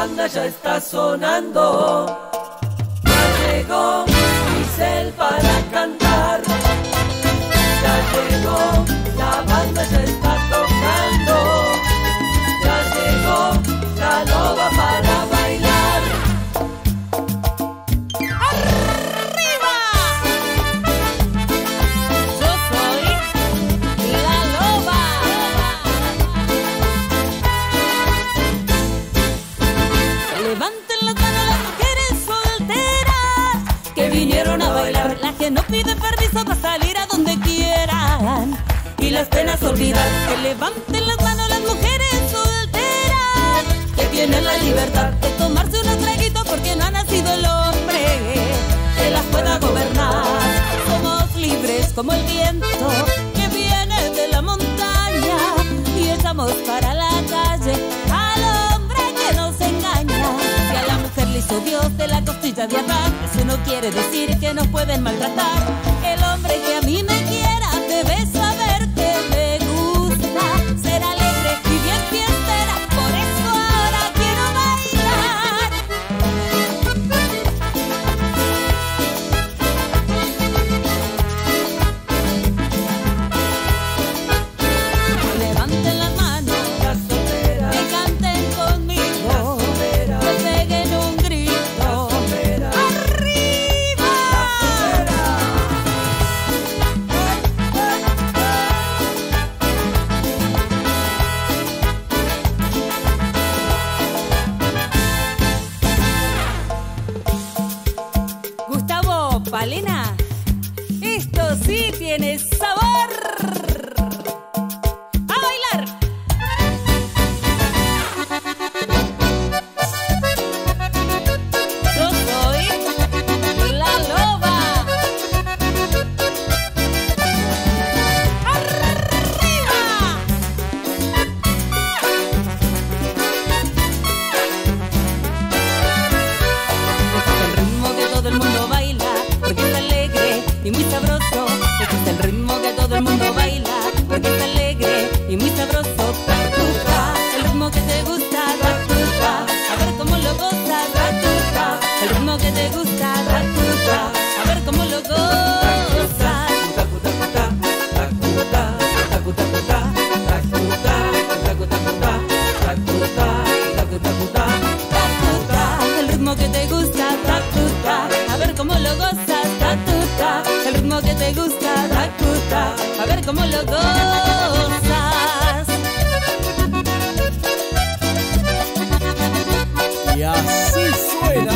banda ya está sonando. Ya llegó Giselle para cantar. Ya llegó, la banda ya está tocando. Ya llegó la loba para bailar. ¡Arriba! Yo soy la loba. Levanten las manos las mujeres solteras que vinieron a bailar. Las que no piden permiso para salir a donde quieran y las penas olvidar. Que levanten las manos las mujeres solteras que tienen la libertad de tomarse unos traguitos porque no ha nacido el hombre que las pueda gobernar. Somos libres como el viento que viene de la montaña y echamos para la calle al hombre que nos engaña. Si a la mujer le hizo Dios de la costilla de atrás, eso no quiere decir que nos pueden maltratar. El hombre que a mí me quiera debe saber que me gusta ser alegre y bien fiestera. Por eso ahora quiero bailar. Levanten las manos Las solteras, y canten conmigo. Que peguen un grito. ¡Arriba! Gustavo, Palena, esto sí tiene sabor. ¡A bailar! Yo soy la loba. ¡Arriba! Este es el ritmo que todo el mundo baila, porque es alegre y muy sabroso. Este es el ritmo que todo el mundo baila, porque es alegre y muy sabroso. Tatuca, el ritmo que te gusta, tatuca, a ver cómo lo gozas, tatuca, el ritmo que te gusta, tatuca, a ver cómo lo gozas. Tatuca, el ritmo que te gusta, tatuca, a ver cómo lo gozas, tatuca, el ritmo que te gusta, tatuca, a ver cómo lo gozas. Y así suena